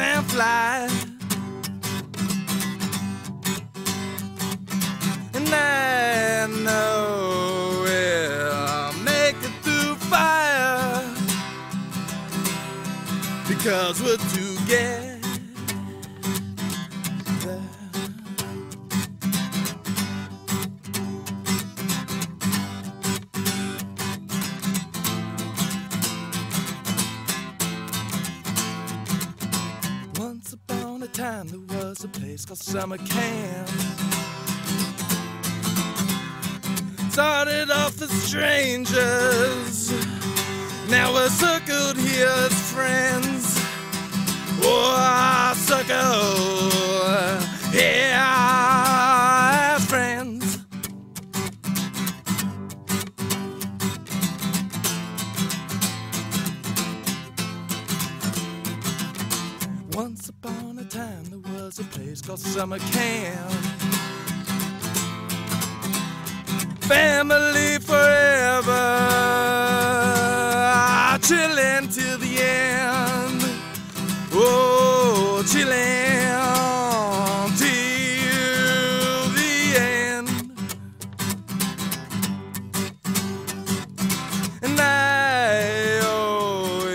and fly. And I know we'll make it through fire, because we're together. Once upon a time there was a place called summer camp. Started off as strangers, now we're circled here as friends. Oh, circle here as friends. Once upon a time there was a place called summer camp. Family forever, chillin' till the end. Oh, chillin' till the end. And I owe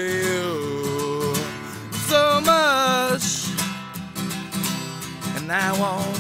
you so much, and I won't